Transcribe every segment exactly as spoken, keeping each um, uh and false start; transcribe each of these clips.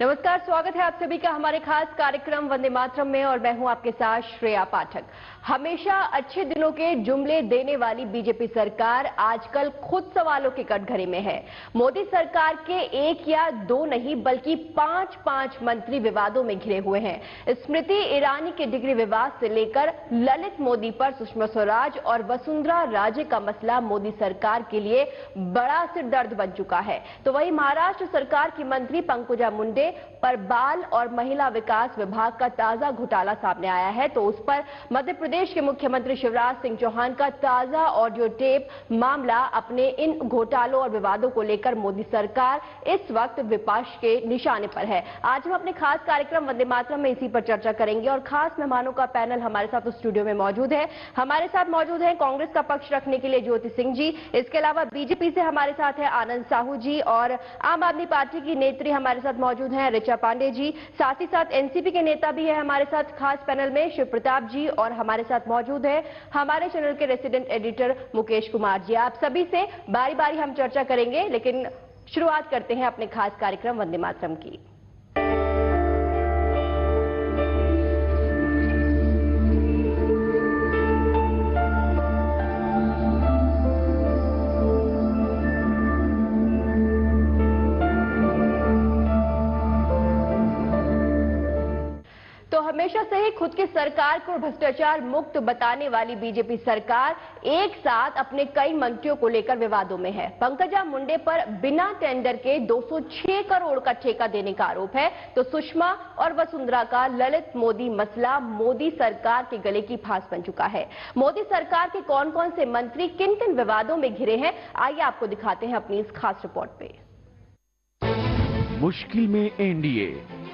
नमस्कार, स्वागत है आप सभी का हमारे खास कार्यक्रम वंदे मातरम में और मैं हूं आपके साथ श्रेया पाठक। हमेशा अच्छे दिनों के जुमले देने वाली बीजेपी सरकार आजकल खुद सवालों के कटघरे में है। मोदी सरकार के एक या दो नहीं बल्कि पांच पांच मंत्री विवादों में घिरे हुए हैं। स्मृति ईरानी के डिग्री विवाद से लेकर ललित मोदी पर सुषमा स्वराज और वसुंधरा राजे का मसला मोदी सरकार के लिए बड़ा सिरदर्द बन चुका है। तो वहीं महाराष्ट्र सरकार की मंत्री पंकजा मुंडे पर बाल और महिला विकास विभाग का ताजा घोटाला सामने आया है, तो उस पर मध्य प्रदेश के मुख्यमंत्री शिवराज सिंह चौहान का ताजा ऑडियो टेप मामला। अपने इन घोटालों और विवादों को लेकर मोदी सरकार इस वक्त विपक्ष के निशाने पर है। आज हम अपने खास कार्यक्रम वंदे मातरम में इसी पर चर्चा करेंगे और खास मेहमानों का पैनल हमारे साथ स्टूडियो में मौजूद है। हमारे साथ मौजूद है कांग्रेस का पक्ष रखने के लिए ज्योति सिंह जी, इसके अलावा बीजेपी से हमारे साथ है आनंद साहू जी और आम आदमी पार्टी की नेत्री हमारे साथ मौजूद हैं ऋचा पांडे जी। साथ ही साथ एनसीपी के नेता भी है हमारे साथ खास पैनल में शिव प्रताप जी और हमारे साथ मौजूद है हमारे चैनल के रेसिडेंट एडिटर मुकेश कुमार जी। आप सभी से बारी बारी हम चर्चा करेंगे, लेकिन शुरुआत करते हैं अपने खास कार्यक्रम वंदे मातरम की। हमेशा से ही खुद की सरकार को भ्रष्टाचार मुक्त बताने वाली बीजेपी सरकार एक साथ अपने कई मंत्रियों को लेकर विवादों में है। पंकजा मुंडे पर बिना टेंडर के दो सौ छह करोड़ का ठेका देने का आरोप है, तो सुषमा और वसुंधरा का ललित मोदी मसला मोदी सरकार के गले की फांस बन चुका है। मोदी सरकार के कौन कौन से मंत्री किन किन विवादों में घिरे हैं, आइए आपको दिखाते हैं अपनी इस खास रिपोर्ट पे। मुश्किल में एनडीए,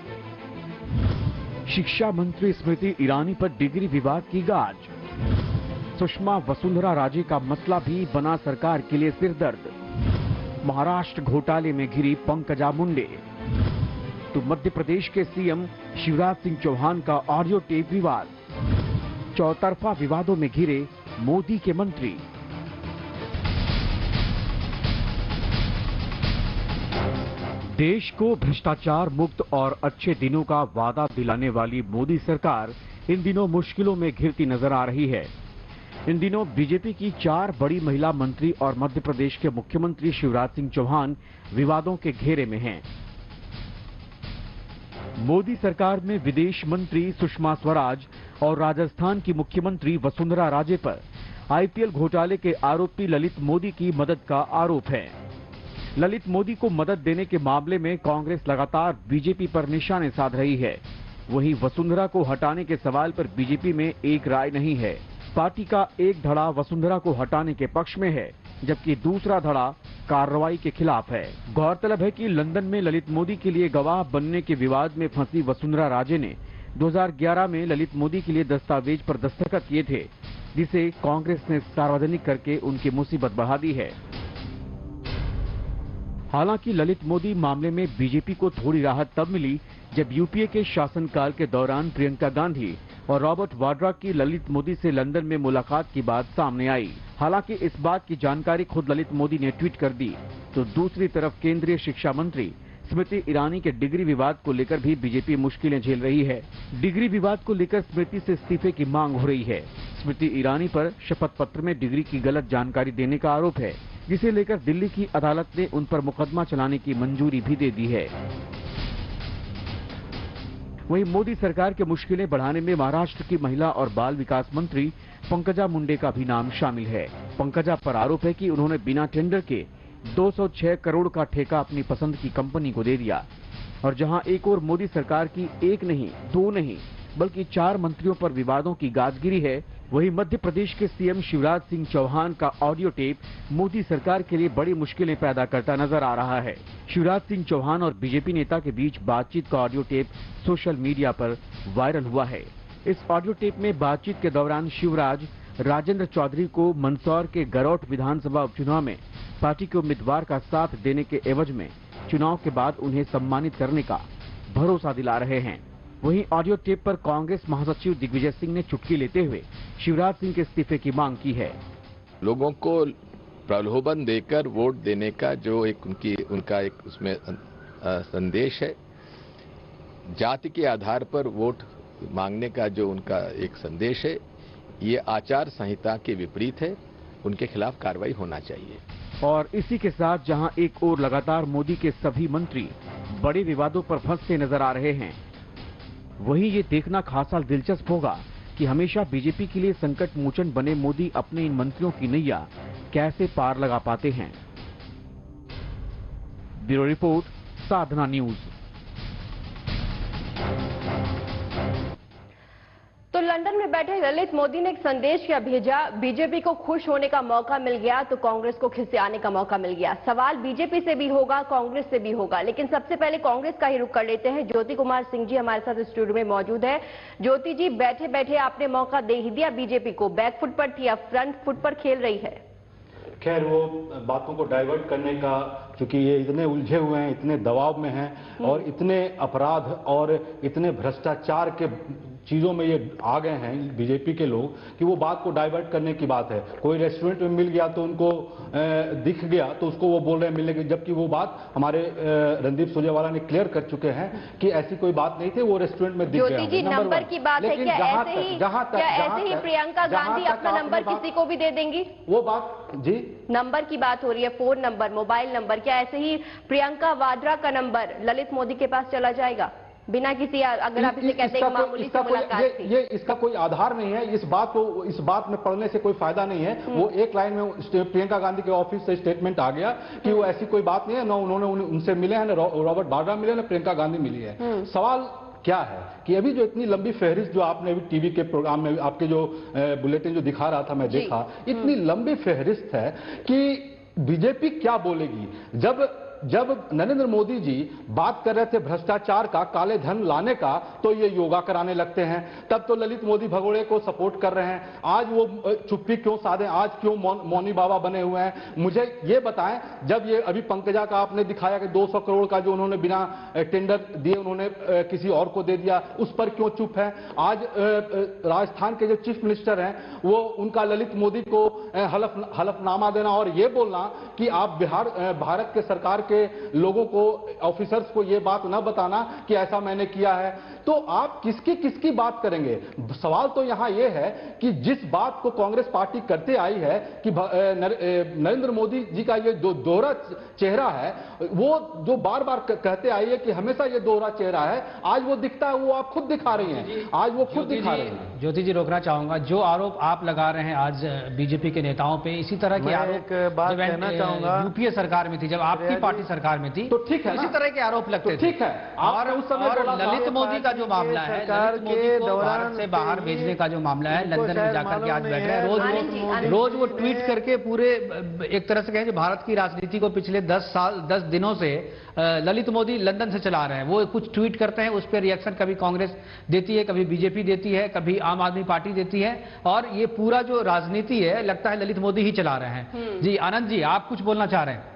शिक्षा मंत्री स्मृति ईरानी पर डिग्री विवाद की गाज, सुषमा वसुंधरा राजे का मसला भी बना सरकार के लिए सिरदर्द, महाराष्ट्र घोटाले में घिरी पंकजा मुंडे, तो मध्य प्रदेश के सीएम शिवराज सिंह चौहान का ऑडियो टेप विवाद, चौतरफा विवादों में घिरे मोदी के मंत्री। देश को भ्रष्टाचार मुक्त और अच्छे दिनों का वादा दिलाने वाली मोदी सरकार इन दिनों मुश्किलों में घिरती नजर आ रही है। इन दिनों बीजेपी की चार बड़ी महिला मंत्री और मध्य प्रदेश के मुख्यमंत्री शिवराज सिंह चौहान विवादों के घेरे में हैं। मोदी सरकार में विदेश मंत्री सुषमा स्वराज और राजस्थान की मुख्यमंत्री वसुंधरा राजे पर आईपीएल घोटाले के आरोपी ललित मोदी की मदद का आरोप है। ललित मोदी को मदद देने के मामले में कांग्रेस लगातार बीजेपी पर निशाने साध रही है। वहीं वसुंधरा को हटाने के सवाल पर बीजेपी में एक राय नहीं है। पार्टी का एक धड़ा वसुंधरा को हटाने के पक्ष में है, जबकि दूसरा धड़ा कार्रवाई के खिलाफ है। गौरतलब है कि लंदन में ललित मोदी के लिए गवाह बनने के विवाद में फंसी वसुंधरा राजे ने दो हज़ार ग्यारह में ललित मोदी के लिए दस्तावेज पर दस्तखत किए थे, जिसे कांग्रेस ने सार्वजनिक करके उनकी मुसीबत बढ़ा दी है। हालांकि ललित मोदी मामले में बीजेपी को थोड़ी राहत तब मिली जब यूपीए के शासनकाल के दौरान प्रियंका गांधी और रॉबर्ट वाड्रा की ललित मोदी से लंदन में मुलाकात की बात सामने आई। हालांकि इस बात की जानकारी खुद ललित मोदी ने ट्वीट कर दी, तो दूसरी तरफ केंद्रीय शिक्षा मंत्री स्मृति ईरानी के डिग्री विवाद को लेकर भी बीजेपी मुश्किलें झेल रही है। डिग्री विवाद को लेकर स्मृति से इस्तीफे की मांग हो रही है। स्मृति ईरानी पर शपथ पत्र में डिग्री की गलत जानकारी देने का आरोप है, जिसे लेकर दिल्ली की अदालत ने उन पर मुकदमा चलाने की मंजूरी भी दे दी है। वहीं मोदी सरकार के मुश्किलें बढ़ाने में महाराष्ट्र की महिला और बाल विकास मंत्री पंकजा मुंडे का भी नाम शामिल है। पंकजा पर आरोप है कि उन्होंने बिना टेंडर के दो सौ छह करोड़ का ठेका अपनी पसंद की कंपनी को दे दिया, और जहां एक और मोदी सरकार की एक नहीं, दो नहीं बल्कि चार मंत्रियों पर विवादों की गाजगिरी है, वहीं मध्य प्रदेश के सीएम शिवराज सिंह चौहान का ऑडियो टेप मोदी सरकार के लिए बड़ी मुश्किलें पैदा करता नजर आ रहा है। शिवराज सिंह चौहान और बीजेपी नेता के बीच बातचीत का ऑडियो टेप सोशल मीडिया पर वायरल हुआ है। इस ऑडियो टेप में बातचीत के दौरान शिवराज राजेंद्र चौधरी को मंदसौर के गरौट विधानसभा उपचुनाव में पार्टी के उम्मीदवार का साथ देने के एवज में चुनाव के बाद उन्हें सम्मानित करने का भरोसा दिला रहे हैं। वहीं ऑडियो टेप पर कांग्रेस महासचिव दिग्विजय सिंह ने चुटकी लेते हुए शिवराज सिंह के इस्तीफे की मांग की है। लोगों को प्रलोभन देकर वोट देने का जो एक उनकी उनका एक उसमें संदेश है, जाति के आधार पर वोट मांगने का जो उनका एक संदेश है, ये आचार संहिता के विपरीत है। उनके खिलाफ कार्रवाई होना चाहिए। और इसी के साथ जहां एक ओर लगातार मोदी के सभी मंत्री बड़े विवादों पर फंसते नजर आ रहे हैं, वहीं ये देखना खासा दिलचस्प होगा कि हमेशा बीजेपी के लिए संकट मोचन बने मोदी अपने इन मंत्रियों की नैया कैसे पार लगा पाते हैं। Bureau report, Sadhna news. तो लंदन में बैठे ललित मोदी ने एक संदेश क्या भेजा। बीजेपी को खुश होने का मौका मिल गया तो कांग्रेस को खिसियाने का मौका मिल गया। सवाल बीजेपी से भी होगा, कांग्रेस से भी होगा, लेकिन सबसे पहले कांग्रेस का ही रुख कर लेते हैं। ज्योति कुमार सिंह जी हमारे साथ स्टूडियो में मौजूद है। ज्योति जी, बैठे बैठे आपने मौका दे ही दिया बीजेपी को। बैक फुट पर थी, अब फ्रंट फुट पर खेल रही है। खैर, वो बातों को डाइवर्ट करने का, क्योंकि ये इतने उलझे हुए हैं, इतने दबाव में हैं और इतने अपराध और इतने भ्रष्टाचार के चीजों में ये आ गए हैं बीजेपी के लोग कि वो बात को डाइवर्ट करने की बात है। कोई रेस्टोरेंट में मिल गया तो उनको ए, दिख गया तो उसको वो बोल रहे हैं मिलने की, जबकि वो बात हमारे रणदीप सुरजेवाला ने क्लियर कर चुके हैं कि ऐसी कोई बात नहीं थी। वो रेस्टोरेंट में दिख गया। ज्योति जी, नंबर की बात है, क्या ऐसे ही क्या ऐसे ही प्रियंका गांधी अपना नंबर किसी को भी दे देंगी? वो बात जी, नंबर की बात हो रही है, फोन नंबर, मोबाइल नंबर, क्या ऐसे ही प्रियंका वाड्रा का नंबर ललित मोदी के पास चला जाएगा बिना किसी, अगर आप इसे कहते हैं मामूली सी मुलाकात थी? ये इसका कोई आधार नहीं है। इस बात को इस बात में पढ़ने से कोई फायदा नहीं है। वो एक लाइन में प्रियंका गांधी के ऑफिस से स्टेटमेंट आ गया कि वो ऐसी कोई बात नहीं है, ना उन्होंने उनसे मिले हैं, ना रॉबर्ट वाड्रा मिले, ना प्रियंका गांधी मिली है। सवाल क्या है कि अभी जो इतनी लंबी फहरिस्त जो आपने अभी टीवी के प्रोग्राम में आपके जो बुलेटिन जो दिखा रहा था, मैं देखा, इतनी लंबी फहरिस्त है कि बीजेपी क्या बोलेगी। जब जब नरेंद्र मोदी जी बात कर रहे थे भ्रष्टाचार का, काले धन लाने का, तो ये योगा कराने लगते हैं। तब तो ललित मोदी भगोड़े को सपोर्ट कर रहे हैं। आज वो चुप्पी क्यों साधे, आज क्यों मौनी बाबा बने हुए हैं? मुझे ये बताएं, जब ये अभी पंकजा का आपने दिखाया कि दो सौ करोड़ का जो उन्होंने बिना टेंडर दिए उन्होंने किसी और को दे दिया, उस पर क्यों चुप है? आज राजस्थान के जो चीफ मिनिस्टर हैं, वो उनका ललित मोदी को हलफ हलफनामा देना और ये बोलना कि आप बिहार भारत के सरकार के लोगों को, ऑफिसर्स को ये बात न बताना कि ऐसा मैंने किया है, तो आप किसकी किसकी बात करेंगे? सवाल तो यहां यह है कि जिस बात को कांग्रेस पार्टी करते आई है कि नरेंद्र मोदी जी का ये जो दोहरा चेहरा है, वो जो बार बार कहते आई है कि हमेशा ये दोहरा चेहरा है, आज वो दिखता है, वो आप खुद दिखा रही हैं। आज वो खुद दिखा रही हैं। ज्योति जी, रोकना चाहूंगा, जो आरोप आप लगा रहे हैं आज बीजेपी के नेताओं पे, इसी तरह के आरोप यूपीए सरकार में थी, जब आपकी पार्टी सरकार में थी, तो ठीक है, इसी तरह के आरोप लगते थे। ठीक है, और उस समय ललित मोदी का जो मामला है, ललित मोदी को भारत से बाहर भेजने का जो मामला है, लंदन में जाकर के आज बैठ रहे हैं, रोज रोज वो ट्वीट करके पूरे एक तरह से कहें भारत की राजनीति को पिछले दस साल दस दिनों से ललित मोदी लंदन से चला रहे हैं। वो कुछ ट्वीट करते हैं, उस पर रिएक्शन कभी कांग्रेस देती है, कभी बीजेपी देती है, कभी आम आदमी पार्टी देती है, और ये पूरा जो राजनीति है लगता है ललित मोदी ही चला रहे हैं। जी आनंद जी, आप कुछ बोलना चाह रहे हैं?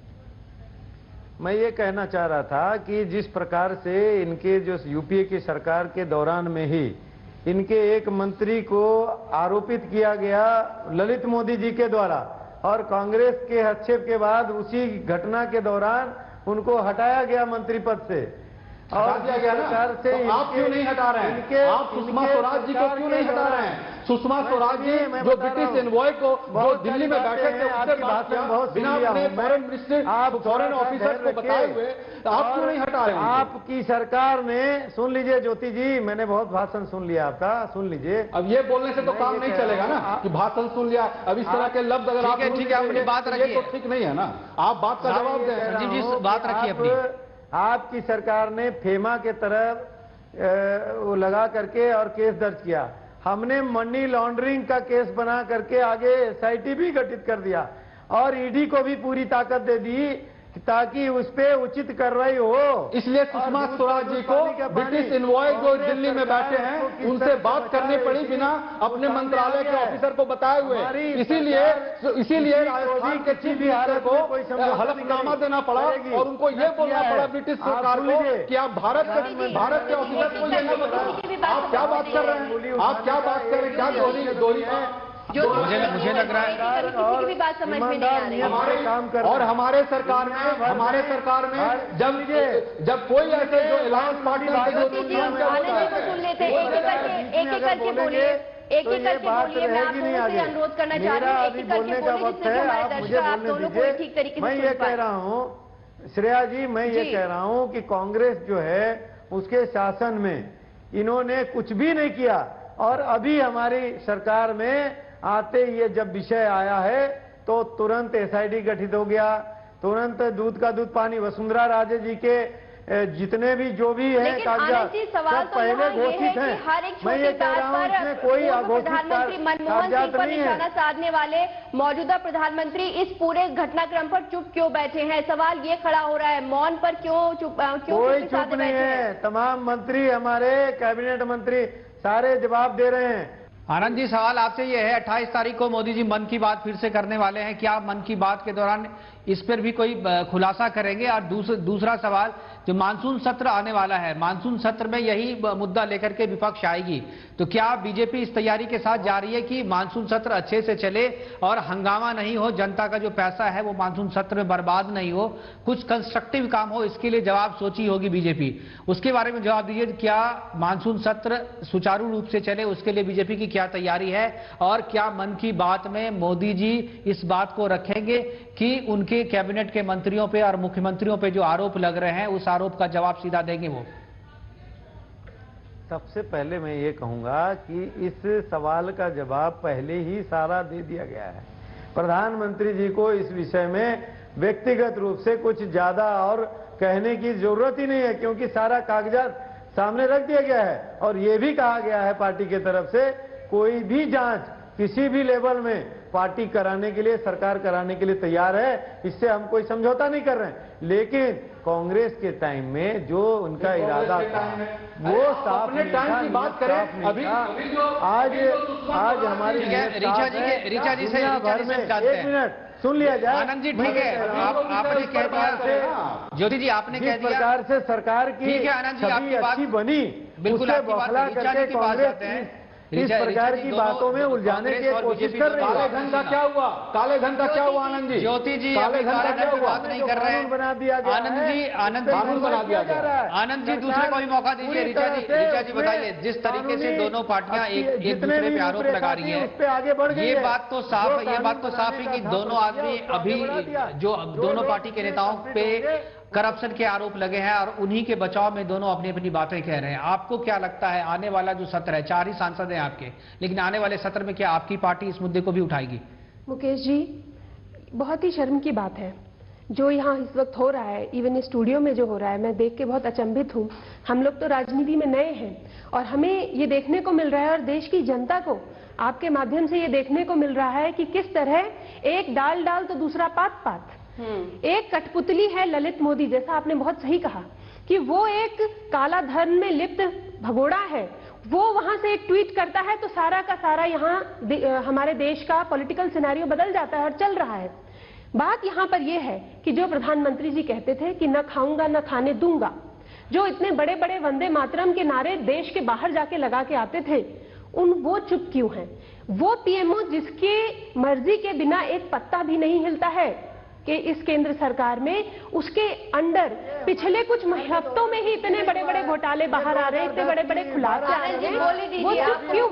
मैं ये कहना चाह रहा था कि जिस प्रकार से इनके जो यूपीए की सरकार के दौरान में ही इनके एक मंत्री को आरोपित किया गया ललित मोदी जी के द्वारा, और कांग्रेस के हस्तक्षेप के बाद उसी घटना के दौरान उनको हटाया गया मंत्री पद से। और दिया गया ना, तो आप क्यों नहीं हटा रहे हैं? आप सुषमा स्वराज जी को क्यों नहीं हटा रहे हैं? सुषमा स्वराज जी जो ब्रिटिश एनवॉय को जो दिल्ली में बैठे थे, उससे बात किया बिना अपने फॉरेन मिनिस्टर, आप फॉरेन ऑफिसर को बताए हुए, आप क्यों नहीं हटा रहे हैं? आपकी सरकार ने, सुन लीजिए ज्योति जी, मैंने बहुत भाषण सुन लिया आपका, सुन लीजिए। अब ये बोलने से तो काम नहीं चलेगा ना कि भाषण सुन लिया। अब इस तरह के लफ्ज अगर आप ठीक है, अपनी बात रखिए, तो ठीक नहीं है ना। आप बात का जवाब दें। संजीव जी, बात रखिए अपनी। आपकी सरकार ने फेमा के तरफ वो लगा करके और केस दर्ज किया। हमने मनी लॉन्ड्रिंग का केस बना करके आगे एसआईटी भी गठित कर दिया और ईडी को भी पूरी ताकत दे दी ताकि उस पे उचित कार्रवाई हो। इसलिए सुषमा स्वराज जी को ब्रिटिश इनवॉय जो दिल्ली में बैठे हैं उनसे बात करनी पड़ी बिना अपने मंत्रालय के ऑफिसर को बताए हुए। इसीलिए इसीलिए राजस्थान के चीफ मिनिस्टर को हलफनामा देना पड़ा और उनको ये बोलना पड़ा ब्रिटिश सरकार को कि आप भारत के भारत के ऑफिसर को ये न बताओ। आप क्या बात कर रहे हैं? आप क्या बात कर रहे हैं? क्या दोहरी दोहरी जो मुझे मुझे लग रहा है किसी की भी बात समझ में नहीं आ रही हमारे काम कर और हमारे सरकार में हमारे सरकार में जब जब कोई ऐसे जो अलायंस पार्टनर आनंद जी को सुन लेते हैं, एक एक करके एक एक करके बोलिए, एक एक करके बोलिए। मैं आप दोनों से अनुरोध करना चाह रही हूँ, एक एक करके बोलिए, जिससे हमारे दर्शक आप दोनों को ठीक तरीके से मैं ये कह रहा हूँ श्रेया जी, मैं ये कह रहा हूँ कि कांग्रेस जो है उसके शासन में इन्होंने कुछ भी नहीं किया, और अभी हमारी सरकार में आते ये जब विषय आया है तो तुरंत एसआईटी गठित हो गया, तुरंत दूध का दूध पानी वसुंधरा राजे जी के जितने भी जो भी है कागजात सब पहले घोषित हैं। मैं ये कह रहा हूँ इसमें कोई अघोषित प्रधानमंत्री मनमोहन सिंह पर निशाना साधने वाले मौजूदा प्रधानमंत्री इस पूरे घटनाक्रम पर चुप क्यों बैठे हैं? सवाल ये खड़ा हो रहा है, मौन पर क्यों चुप क्यों कोई चुप नहीं है। तमाम मंत्री, हमारे कैबिनेट मंत्री सारे जवाब दे रहे हैं। आनंद जी, सवाल आपसे ये है, अट्ठाईस तारीख को मोदी जी मन की बात फिर से करने वाले हैं, क्या मन की बात के दौरान इस पर भी कोई खुलासा करेंगे? और दूस, दूसरा सवाल, जो मानसून सत्र आने वाला है, मानसून सत्र में यही मुद्दा लेकर के विपक्ष आएगी, तो क्या बीजेपी इस तैयारी के साथ जा रही है कि मानसून सत्र अच्छे से चले और हंगामा नहीं हो, जनता का जो पैसा है वो मानसून सत्र में बर्बाद नहीं हो, कुछ कंस्ट्रक्टिव काम हो, इसके लिए जवाब सोची होगी बीजेपी? उसके बारे में जवाब दीजिए, क्या मानसून सत्र सुचारू रूप से चले उसके लिए बीजेपी की क्या तैयारी है? और क्या मन की बात में मोदी जी इस बात को रखेंगे कि उनके कैबिनेट के मंत्रियों पे और मुख्यमंत्रियों पे जो आरोप लग रहे हैं उस आरोप का जवाब सीधा देंगे वो? सबसे पहले मैं ये कहूंगा कि इस सवाल का जवाब पहले ही सारा दे दिया गया है। प्रधानमंत्री जी को इस विषय में व्यक्तिगत रूप से कुछ ज्यादा और कहने की जरूरत ही नहीं है, क्योंकि सारा कागजात सामने रख दिया गया है। और ये भी कहा गया है पार्टी की तरफ से, कोई भी जांच किसी भी लेवल में पार्टी कराने के लिए, सरकार कराने के लिए तैयार है, इससे हम कोई समझौता नहीं कर रहे हैं। लेकिन कांग्रेस के टाइम में जो उनका इरादा था वो साफ अपने टाइम की बात करें। अभी आज आज हमारी ऋचा जी के ऋचा जी से भर में एक मिनट सुन लिया जाए। आनंद जी ठीक है, आप आपने कह दिया, ज्योति जी आपने कह दिया, प्रकार से सरकार की छवि अच्छी बनी, बिल्कुल बखला करके कांग्रेस इस प्रकार की बातों में उलझाने की कोशिश कर रही है। काले धन का क्या हुआ? काले धन का क्या हुआ आनंद जी? ज्योति जी काले धन का क्या हुआ? बात नहीं कर रहे हैं, बना दिया गया। आनंद जी आनंद कानून बना दिया गया है। आनंद जी दूसरे को भी मौका दीजिए। ऋचा जी ऋचा जी बताइए, जिस तरीके से दोनों पार्टियां एक एक दूसरे पे आरोप लगा रही है, आगे बढ़ गई, ये बात तो साफ ये बात तो साफ है कि दोनों आदमी अभी जो दोनों पार्टी के नेताओं पे करप्शन के आरोप लगे हैं और उन्हीं के बचाव में दोनों अपनी अपनी बातें कह रहे हैं। आपको क्या लगता है आने वाला जो सत्र है, चार ही सांसद हैं आपके, लेकिन आने वाले सत्र में क्या आपकी पार्टी इस मुद्दे को भी उठाएगी? मुकेश जी, बहुत ही शर्म की बात है जो यहाँ इस वक्त हो रहा है, इवन स्टूडियो में जो हो रहा है, मैं देख के बहुत अचंभित हूँ। हम लोग तो राजनीति में नए हैं और हमें ये देखने को मिल रहा है और देश की जनता को आपके माध्यम से ये देखने को मिल रहा है कि किस तरह एक डाल डाल तो दूसरा पात पात, एक कठपुतली है ललित मोदी, जैसा आपने बहुत सही कहा कि वो एक काला धन में लिप्त भगोड़ा है। वो वहां से एक ट्वीट करता है तो सारा का सारा यहाँ दे, हमारे देश का पॉलिटिकल सिनेरियो बदल जाता है और चल रहा है। बात यहाँ पर यह है कि जो प्रधानमंत्री जी कहते थे कि न खाऊंगा न खाने दूंगा, जो इतने बड़े बड़े वंदे मातरम के नारे देश के बाहर जाके लगा के आते थे, उन वो चुप क्यों हैं? वो पीएमओ जिसके मर्जी के बिना एक पत्ता भी नहीं हिलता है कि इस केंद्र सरकार में, उसके अंडर पिछले कुछ हफ्तों में ही इतने बड़े बड़े घोटाले बाहर आ रहे हैं, इतने बड़े बड़े खुलासे आ रहे हैं, वो चुप क्यों?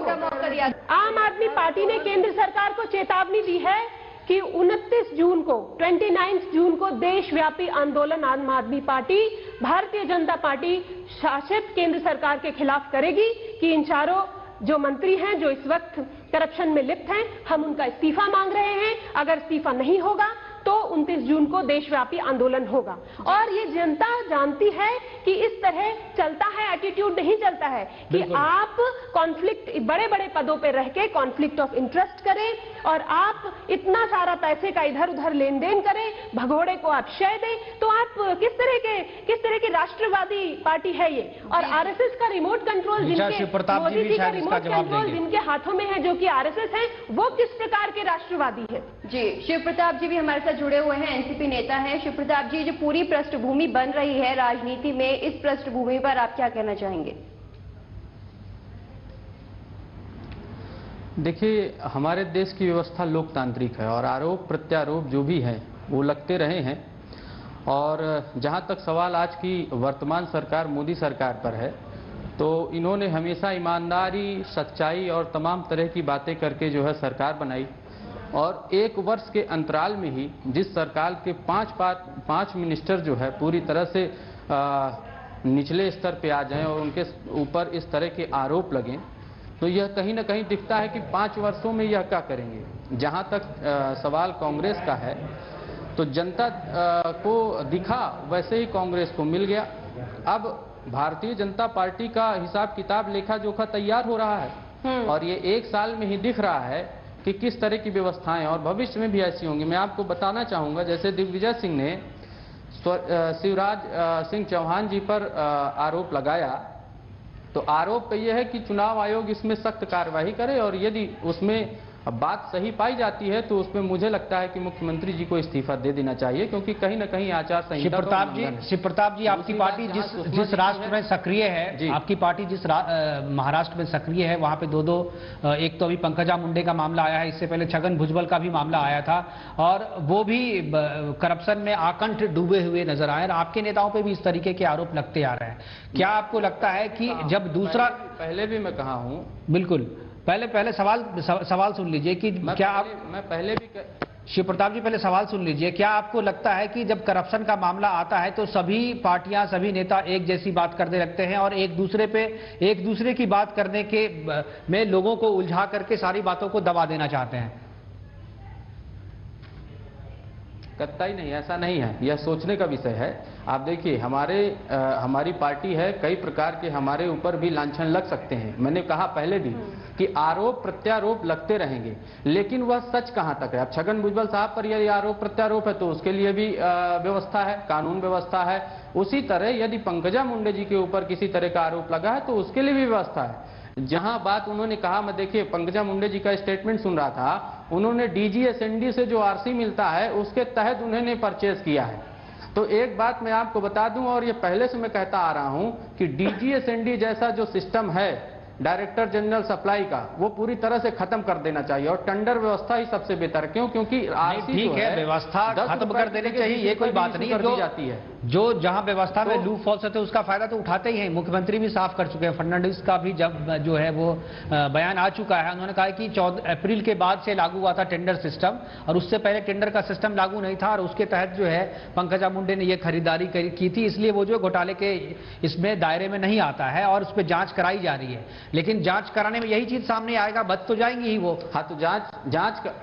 आम आदमी पार्टी ने केंद्र सरकार को चेतावनी दी है कि उनतीस जून को, उनतीस जून को देशव्यापी आंदोलन आम आदमी पार्टी, भारतीय जनता पार्टी शासित केंद्र सरकार के खिलाफ करेगी कि इन चारों जो मंत्री हैं जो इस वक्त करप्शन में लिप्त हैं, हम उनका इस्तीफा मांग रहे हैं। अगर इस्तीफा नहीं होगा तो उनतीस जून को देशव्यापी आंदोलन होगा। और ये जनता जानती है कि इस तरह चलता है, एटीट्यूड नहीं चलता है कि आप कॉन्फ्लिक्ट, बड़े बड़े पदों पे रह के कॉन्फ्लिक्ट ऑफ इंटरेस्ट करें और आप इतना सारा पैसे का इधर उधर लेन देन करें, भगोड़े को आप शय दें, तो आप किस तरह के किस तरह की राष्ट्रवादी पार्टी है ये? और आरएसएस का रिमोट कंट्रोल जिनके, मोदी जी का रिमोट कंट्रोल जिनके हाथों में है, जो कि आरएसएस है, वो किस प्रकार के राष्ट्रवादी है? जी, शिव प्रताप जी भी हमारे साथ जुड़े हुए हैं, एनसीपी नेता हैं। शिव प्रताप जी, जो पूरी पृष्ठभूमि बन रही है राजनीति में, इस पृष्ठभूमि पर आप क्या कहना चाहेंगे? देखिए, हमारे देश की व्यवस्था लोकतांत्रिक है और आरोप प्रत्यारोप जो भी है वो लगते रहे हैं। और जहाँ तक सवाल आज की वर्तमान सरकार मोदी सरकार पर है, तो इन्होंने हमेशा ईमानदारी, सच्चाई और तमाम तरह की बातें करके जो है सरकार बनाई। और एक वर्ष के अंतराल में ही जिस सरकार के पांच पांच मिनिस्टर जो है पूरी तरह से आ, निचले स्तर पे आ जाएं और उनके ऊपर इस तरह के आरोप लगें, तो यह कहीं ना कहीं दिखता है कि पाँच वर्षों में यह क्या करेंगे। जहां तक आ, सवाल कांग्रेस का है, तो जनता आ, को दिखा वैसे ही कांग्रेस को मिल गया। अब भारतीय जनता पार्टी का हिसाब किताब लेखा जोखा तैयार हो रहा है और ये एक साल में ही दिख रहा है कि किस तरह की व्यवस्थाएं और भविष्य में भी ऐसी होंगी। मैं आपको बताना चाहूंगा, जैसे दिग्विजय सिंह ने शिवराज सिंह चौहान जी पर आरोप लगाया, तो आरोप यह है कि चुनाव आयोग इसमें सख्त कार्रवाई करे और यदि उसमें बात सही पाई जाती है तो उसमें मुझे लगता है कि मुख्यमंत्री जी को इस्तीफा दे देना चाहिए, क्योंकि कहीं ना कहीं आचार संहिता। शिव प्रताप जी, शिव प्रताप जी, आपकी पार्टी जिस जिस राष्ट्र में सक्रिय है, आपकी पार्टी जिस महाराष्ट्र में सक्रिय है, वहां पे दो दो एक तो अभी पंकजा मुंडे का मामला आया है, इससे पहले छगन भुजबल का भी मामला आया था और वो भी करप्शन में आकंठ डूबे हुए नजर आए और आपके नेताओं पर भी इस तरीके के आरोप लगते आ रहे हैं। क्या आपको लगता है कि जब दूसरा, पहले भी मैं कहा हूँ, बिल्कुल पहले पहले सवाल सवाल सुन लीजिए कि क्या आप, मैं पहले भी शिव प्रताप जी पहले सवाल सुन लीजिए, क्या आपको लगता है कि जब करप्शन का मामला आता है तो सभी पार्टियां, सभी नेता एक जैसी बात करने लगते हैं और एक दूसरे पे एक दूसरे की बात करने के में लोगों को उलझा करके सारी बातों को दबा देना चाहते हैं? कतई नहीं, ऐसा नहीं है, यह सोचने का विषय है। आप देखिए, हमारे आ, हमारी पार्टी है, कई प्रकार के हमारे ऊपर भी लांछन लग सकते हैं। मैंने कहा पहले भी कि आरोप प्रत्यारोप लगते रहेंगे, लेकिन वह सच कहां तक है। अब छगन भुजबल साहब पर यदि आरोप प्रत्यारोप है तो उसके लिए भी व्यवस्था है, कानून व्यवस्था है। उसी तरह यदि पंकजा मुंडे जी के ऊपर किसी तरह का आरोप लगा है तो उसके लिए भी व्यवस्था है। जहां बात उन्होंने कहा, मैं देखिए पंकजा मुंडे जी का स्टेटमेंट सुन रहा था, उन्होंने डीजी एसएनडी से जो आरसी मिलता है उसके तहत उन्होंने परचेज किया है। तो एक बात मैं आपको बता दूं, और ये पहले से मैं कहता आ रहा हूं कि डीजी एसएनडी जैसा जो सिस्टम है डायरेक्टर जनरल सप्लाई का, वो पूरी तरह से खत्म कर देना चाहिए और टेंडर व्यवस्था ही सबसे बेहतर है, क्यों? क्योंकि आरसी ठीक है, व्यवस्था खत्म कर देनी चाहिए, ये कोई बात नहीं है। जाती है जो जहां व्यवस्था में लूप फॉल्स होते हैं उसका फायदा तो उठाते ही हैं। मुख्यमंत्री भी साफ कर चुके हैं, फर्नांडिस का भी जब जो है वो बयान आ चुका है, उन्होंने कहा कि चौदह अप्रैल के बाद से लागू हुआ था टेंडर सिस्टम और उससे पहले टेंडर का सिस्टम लागू नहीं था और उसके तहत जो है पंकजा मुंडे ने ये खरीदारी की थी, इसलिए वो जो घोटाले के इसमें दायरे में नहीं आता है और उस पर जांच कराई जा रही है। लेकिन जांच कराने में यही चीज सामने आएगा, बच तो जाएंगी ही वो। हाँ, तो जांच जांच का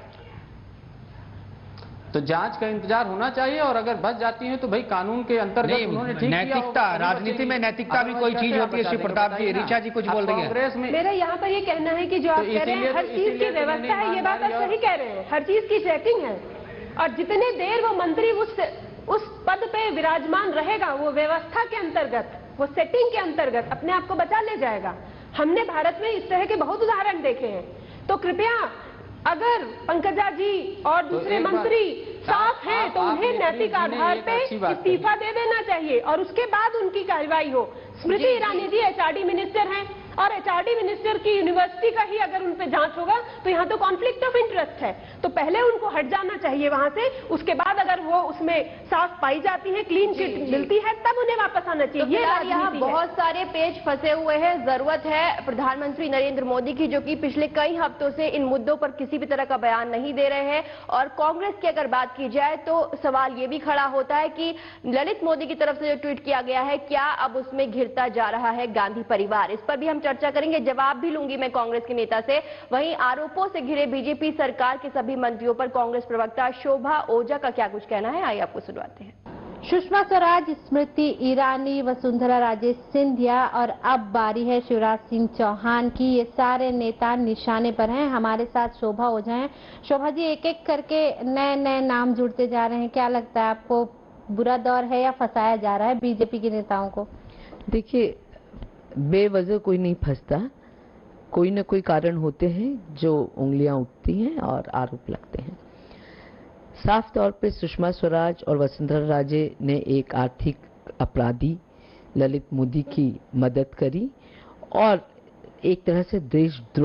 तो जांच का इंतजार होना चाहिए और अगर बच जाती है तो भाई कानून के अंतर्गत उन्होंने ठीक किया। नैतिकता, राजनीति में नैतिकता भी कोई चीज होती है। शिव प्रताप जी, ऋचा जी कुछ बोल रही है। कांग्रेस में मेरा यहाँ पर ये कहना है कि जो आप कह रहे हैं हर चीज की व्यवस्था है, ये बात आप सही कह रहे हैं, हर चीज की चेकिंग है और जितने देर वो मंत्री उस उस पद पे विराजमान रहेगा वो व्यवस्था के अंतर्गत, वो सेटिंग के अंतर्गत अपने आप को बचा ले जाएगा। हमने भारत में इस तरह के बहुत उदाहरण देखे हैं। तो कृपया अगर पंकजा जी और दूसरे मंत्री साफ हैं तो उन्हें नैतिक आधार पे इस्तीफा दे देना चाहिए और उसके बाद उनकी कार्रवाई हो। स्मृति ईरानी जी एचआरडी मिनिस्टर हैं और एचआरडी मिनिस्टर की यूनिवर्सिटी का ही अगर उन पे जांच होगा तो यहाँ तो कॉन्फ्लिक्ट ऑफ इंटरेस्ट है, तो पहले उनको हट जाना चाहिए वहां से। उसके बाद अगर वो उसमें साफ पाई जाती है, क्लीन चिट मिलती है, तब उन्हें वापस आना चाहिए। तो ये यहाँ बहुत सारे पेज फंसे हुए हैं। जरूरत है प्रधानमंत्री नरेंद्र मोदी की, जो कि पिछले कई हफ्तों से इन मुद्दों पर किसी भी तरह का बयान नहीं दे रहे हैं। और कांग्रेस की अगर बात की जाए तो सवाल ये भी खड़ा होता है कि ललित मोदी की तरफ से जो ट्वीट किया गया है, क्या अब उसमें घिरता जा रहा है गांधी परिवार? इस पर भी हम चर्चा करेंगे, जवाब भी लूंगी मैं कांग्रेस के नेता से। वहीं आरोपों से घिरे बीजेपी सरकार के सभी मंत्रियों पर कांग्रेस प्रवक्ता शोभा ओझा का क्या कुछ कहना है, आइए आपको सुनवाते हैं। सुषमा स्वराज, स्मृति ईरानी, वसुंधरा राजे सिंधिया और अब बारी है शिवराज सिंह चौहान की। ये सारे नेता निशाने पर हैं। हमारे साथ शोभा ओझा हैं। शोभा जी, एक एक करके नए नए नाम जुड़ते जा रहे हैं, क्या लगता है आपको, बुरा दौर है या फंसाया जा रहा है बीजेपी के नेताओं को? देखिए, बेवजह कोई नहीं फंसता, कोई न कोई कारण होते हैं जो उंगलियां उठती हैं और आरोप लगते हैं। साफ तौर पे सुषमा स्वराज और वसुंधरा राजे ने एक आर्थिक अपराधी ललित मोदी की मदद करी और एक तरह से देशद्रोह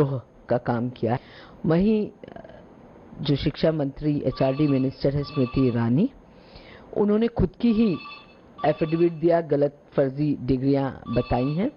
का काम किया। वहीं जो शिक्षा मंत्री एचआरडी मिनिस्टर है स्मृति ईरानी, उन्होंने खुद की ही एफिडेविट दिया, गलत फर्जी डिग्रियां बताई हैं,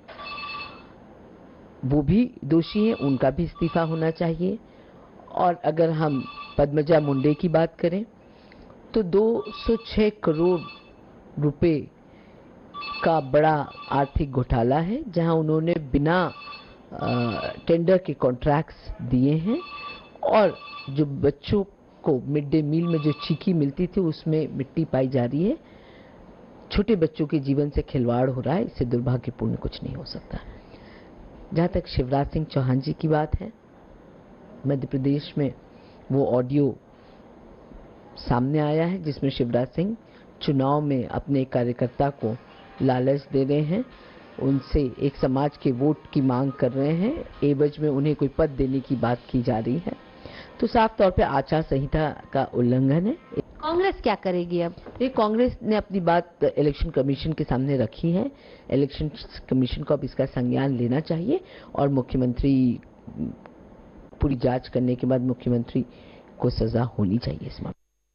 वो भी दोषी हैं, उनका भी इस्तीफा होना चाहिए। और अगर हम पद्मजा मुंडे की बात करें तो दो सौ छह करोड़ रुपए का बड़ा आर्थिक घोटाला है, जहां उन्होंने बिना आ, टेंडर के कॉन्ट्रैक्ट्स दिए हैं और जो बच्चों को मिड डे मील में जो चीकी मिलती थी उसमें मिट्टी पाई जा रही है। छोटे बच्चों के जीवन से खिलवाड़ हो रहा है, इससे दुर्भाग्यपूर्ण कुछ नहीं हो सकता। जहां तक शिवराज सिंह चौहान जी की बात है, मध्य प्रदेश में वो ऑडियो सामने आया है जिसमें शिवराज सिंह चुनाव में अपने कार्यकर्ता को लालच दे रहे हैं, उनसे एक समाज के वोट की मांग कर रहे हैं, एवज में उन्हें कोई पद देने की बात की जा रही है। तो साफ तौर पे आचार संहिता का उल्लंघन है। कांग्रेस क्या करेगी अब? ये कांग्रेस ने अपनी बात इलेक्शन कमीशन के सामने रखी है। इलेक्शन कमीशन को अब इसका संज्ञान लेना चाहिए और मुख्यमंत्री पूरी जांच करने के बाद मुख्यमंत्री को सजा होनी चाहिए इस मामले।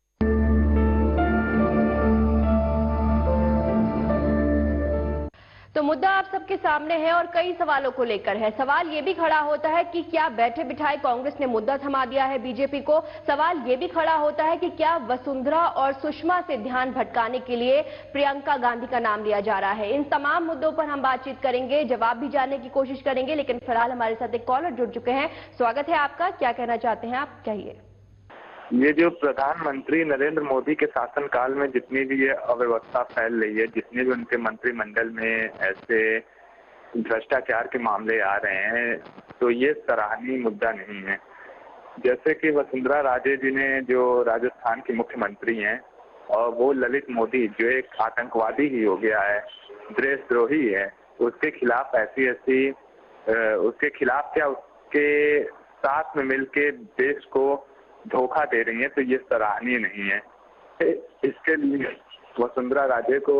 तो मुद्दा आप सबके सामने है और कई सवालों को लेकर है। सवाल ये भी खड़ा होता है कि क्या बैठे बिठाए कांग्रेस ने मुद्दा थमा दिया है बीजेपी को। सवाल ये भी खड़ा होता है कि क्या वसुंधरा और सुषमा से ध्यान भटकाने के लिए प्रियंका गांधी का नाम लिया जा रहा है। इन तमाम मुद्दों पर हम बातचीत करेंगे, जवाब भी जानने की कोशिश करेंगे, लेकिन फिलहाल हमारे साथ एक कॉलर जुड़ चुके हैं। स्वागत है आपका, क्या कहना चाहते हैं आप, कहिए। ये जो प्रधानमंत्री नरेंद्र मोदी के शासनकाल में जितनी भी ये अव्यवस्था फैल रही है, जितने भी उनके मंत्रिमंडल में ऐसे भ्रष्टाचार के मामले आ रहे हैं, तो ये सराहनीय मुद्दा नहीं है। जैसे कि वसुंधरा राजे जी ने, जो राजस्थान की मुख्यमंत्री हैं, और वो ललित मोदी जो एक आतंकवादी ही हो गया है, देशद्रोही है, उसके खिलाफ ऐसी ऐसी उसके खिलाफ क्या उसके साथ में मिलके देश को धोखा दे रही है, तो ये सराहनीय नहीं है। इसके लिए वसुंधरा राजे को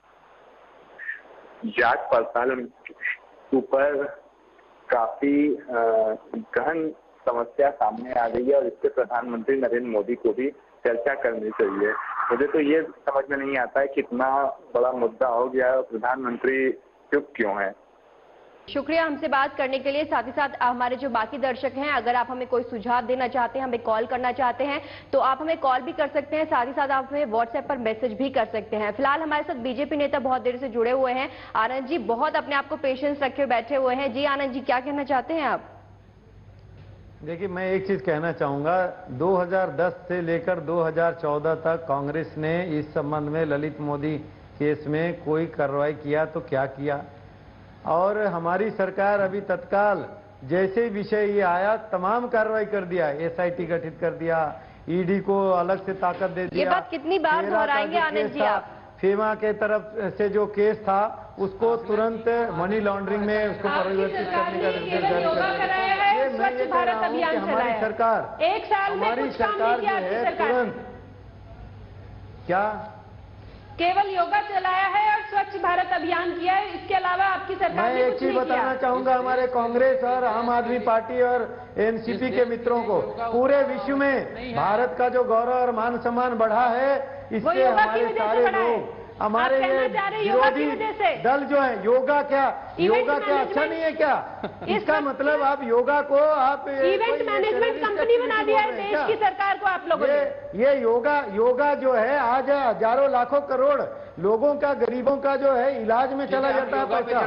जांच पड़ताल ऊपर काफी गहन समस्या सामने आ गई है और इससे प्रधानमंत्री नरेंद्र मोदी को भी चर्चा करनी चाहिए। मुझे तो ये समझ में नहीं आता है कितना बड़ा मुद्दा हो गया है, प्रधानमंत्री चुप क्यों है। शुक्रिया हमसे बात करने के लिए। साथ ही साथ हमारे जो बाकी दर्शक हैं, अगर आप हमें कोई सुझाव देना चाहते हैं, हमें कॉल करना चाहते हैं, तो आप हमें कॉल भी कर सकते हैं, साथ ही साथ आप हमें व्हाट्सएप पर मैसेज भी कर सकते हैं। फिलहाल हमारे साथ बीजेपी नेता बहुत देर से जुड़े हुए हैं। आनंद जी बहुत अपने आप को पेशेंस रखे बैठे हुए हैं। जी आनंद जी, क्या कहना चाहते हैं आप? देखिए, मैं एक चीज कहना चाहूंगा, दो हज़ार दस से लेकर दो हज़ार चौदह तक कांग्रेस ने इस संबंध में ललित मोदी केस में कोई कार्रवाई किया तो क्या किया, और हमारी सरकार अभी तत्काल जैसे विषय ये आया तमाम कार्रवाई कर दिया, एसआईटी गठित कर दिया, ईडी को अलग से ताकत दे दिया। ये बात कितनी बार दोहराएंगे आनंद जी आप? फेमा के तरफ से जो केस था उसको तुरंत मनी लॉन्ड्रिंग में उसको परिवर्तित करने का निर्देश जारी कर दिया। ये मैं ये कह रहा हूं कि हमारी सरकार एक साल में हमारी कुछ काम सरकार नहीं किया जो आपकी है सरकार ने। तुरंत क्या केवल योगा चलाया है और स्वच्छ भारत अभियान किया है, इसके अलावा आपकी सरकार मैं ने एक कुछ चीज नहीं बताना किया। चाहूंगा हमारे कांग्रेस और आम आदमी पार्टी और एनसीपी के मित्रों को, पूरे विश्व में भारत का जो गौरव और मान सम्मान बढ़ा है, इससे हमारे सारे लोग, हमारे ये विरोधी दल जो है, योगा क्या योगा क्या अच्छा नहीं है क्या? इसका मतलब आप योगा को आप इवेंट मैनेजमेंट कंपनी बना दिया है देश की सरकार को आप लोगों ने। ये योगा योगा जो है आज हजारों लाखों करोड़ लोगों का, गरीबों का जो है इलाज में चला जाता है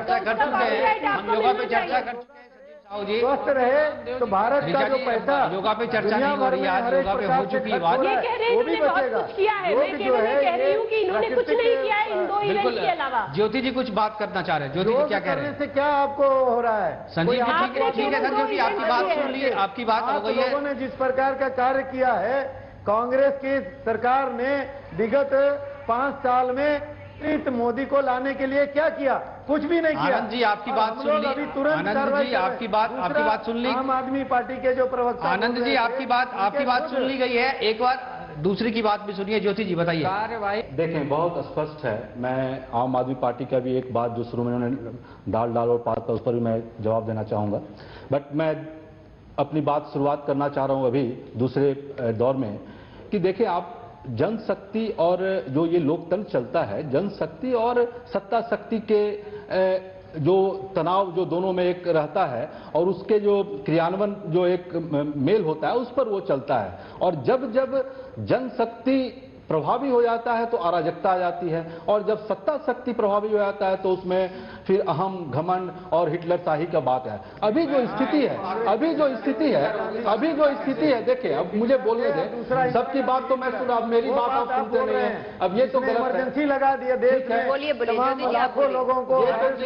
पैसा। स्वस्थ रहे तो भारत का जो पैसा योगा पे चर्चा नहीं हो रही है, योगा पे हो चुकी बात, ये कह रहे हैं इन्होंने बहुत कुछ किया है, मैं केवल ये कह रही हूँ कि इन्होंने कुछ नहीं किया है इन दो इवेंट के अलावा। ज्योति जी कुछ बात करना चाह रहे हैं, ज्योति जी क्या कह रहे हैं? से क्या आपको हो रहा है संजीव जी? ठीक है ठीक है संजीव जी, आपकी बात सुन ली, आपकी बात हो गई है। लोगों ने जिस प्रकार का कार्य किया है, कांग्रेस की सरकार ने विगत पांच साल में मोदी को लाने के लिए क्या किया? कुछ भी नहीं किया। आनंद जी आपकी बात सुन ली, अभी तुरंत आनंद जी आपकी बात आपकी बात सुन ली, आम आदमी पार्टी के जो प्रवक्ता, आनंद जी आपकी बात आपकी बात सुन ली गई है। एक बार दूसरी की बात भी सुनिए। ज्योति जी बताइए। देखें, बहुत स्पष्ट है। मैं आम आदमी पार्टी का भी एक बात जो शुरू में उन्होंने डाल डाल और पात पर, उस पर भी मैं जवाब देना चाहूंगा। बट मैं अपनी बात शुरुआत करना चाह रहा हूं अभी दूसरे दौर में कि देखिए आप जनशक्ति और जो ये लोकतंत्र चलता है, जनशक्ति और सत्ता शक्ति के जो तनाव जो दोनों में एक रहता है और उसके जो क्रियान्वयन जो एक मेल होता है उस पर वो चलता है। और जब जब जनशक्ति प्रभावी हो जाता है तो अराजकता आ जाती है, और जब सत्ता शक्ति प्रभावी हो जाता है तो उसमें फिर अहम घमंड और हिटलरशाही का बात है। अभी जो स्थिति है अभी जो स्थिति है अभी जो स्थिति है देखिए, अब मुझे बोलने दें, सबकी बात तो मैं सुना, अब मेरी बात आप सुनते नहीं है, अब ये तो गलत है। इमरजेंसी लगा दिया देश में, बोलिए बोलिए लाखों लोगों को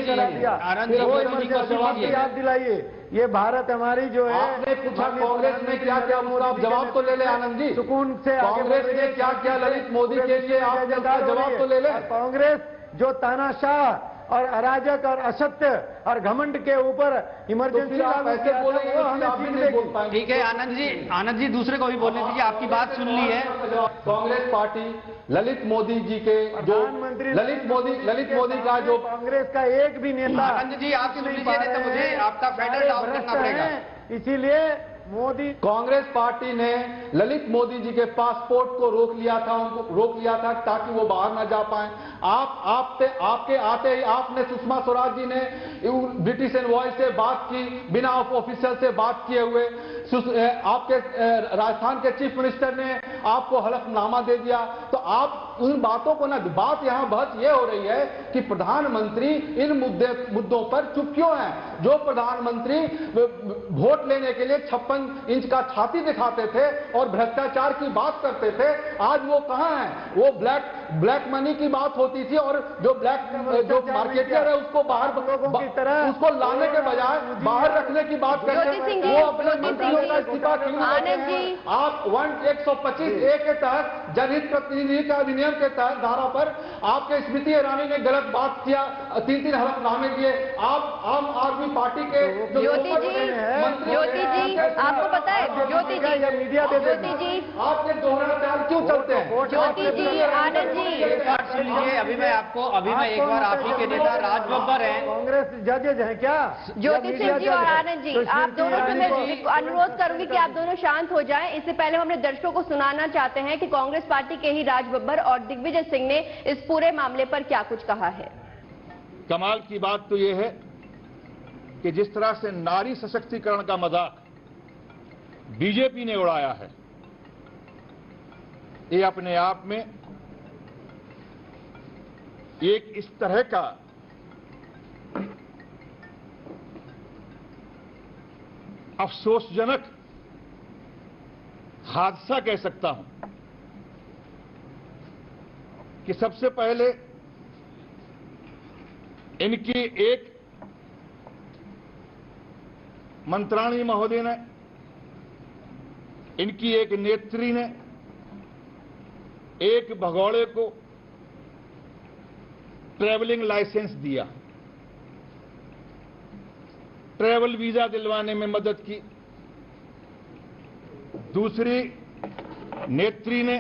याद दिलाइए। ये भारत हमारी जो है, आपने पूछा कांग्रेस ने क्या क्या मुद्दा, आप जवाब तो ले ले आनंद जी। सुकून से कांग्रेस ने क्या क्या ललित मोदी के लिए आप जवाब तो ले ले। कांग्रेस जो तानाशाह और अराजक और असत्य और घमंड के ऊपर इमरजेंसी ऐसे बोलेंगे वो हमें आप भी नहीं बोल पाएंगे। ठीक है आनंद जी, आनंद जी दूसरे को भी बोलने दीजिए, आपकी बात सुन ली है। कांग्रेस पार्टी ललित मोदी जी के जो ललित मोदी ललित मोदी का जो कांग्रेस का एक भी नेता, आनंद जी आप सुन लीजिए, नहीं तो मुझे आपका फेडरल डाउन करना पड़ेगा। इसीलिए मोदी कांग्रेस पार्टी ने ललित मोदी जी के पासपोर्ट को रोक लिया था, उनको रोक लिया था ताकि वो बाहर ना जा पाए। आप आप पे आपके आते ही आपने सुषमा स्वराज जी ने ब्रिटिश एनवॉय से बात की, बिना ऑफिशियल से बात किए हुए। आपके राजस्थान के चीफ मिनिस्टर ने आपको हलफनामा दे दिया। तो आप उन बातों को ना, बात यहां बहस ये हो रही है कि प्रधानमंत्री इन मुद्दे मुद्दों पर चुप क्यों हैं। जो प्रधानमंत्री वोट लेने के लिए छप्पन इंच का छाती दिखाते थे और भ्रष्टाचार की बात करते थे, आज वो कहां हैं। वो ब्लैक ब्लैक मनी की बात होती थी और जो ब्लैक जो मार्केटर है उसको बाहर की तरह उसको लाने के बजाय बाहर रखने की बात करते हैं। वो अपने मंत्रियों का इस्तीफा क्यों देते हैं। आप वन एक सौ पच्चीस ए के तहत जनहित प्रतिनिधि का अधिनियम के तहत धारा पर आपके स्मृति ईरानी ने गलत बात किया, तीन तीन हलफनामे दिए। आप आम आदमी पार्टी के ज्योति जी ज्योति जी आपको पता है ज्योति जी मीडिया ज्योति जी आपके दोहरा चाल क्यों चलते हैं। ज्योति जी आनंद जी एक बार सुन लीजिए, अभी मैं आपको अभी मैं एक बार आप ही के नेता राज बब्बर हैं, कांग्रेस जजेज हैं क्या। ज्योति सिंह जी और आनंद जी, आप दोनों से मैं अनुरोध करूंगी कि आप दोनों शांत हो जाएं। इससे पहले हम अपने दर्शकों को सुनाना चाहते हैं कि कांग्रेस पार्टी के ही राज बब्बर और दिग्विजय सिंह ने इस पूरे मामले पर क्या कुछ कहा है। कमाल की बात तो यह है कि जिस तरह से नारी सशक्तिकरण का मजाक बीजेपी ने उड़ाया है, ये अपने आप में एक इस तरह का अफसोसजनक हादसा कह सकता हूं कि सबसे पहले इनकी एक मंत्राणी महोदय ने, इनकी एक नेत्री ने एक भगोड़े को ट्रैवलिंग लाइसेंस दिया, ट्रैवल वीजा दिलवाने में मदद की। दूसरी नेत्री ने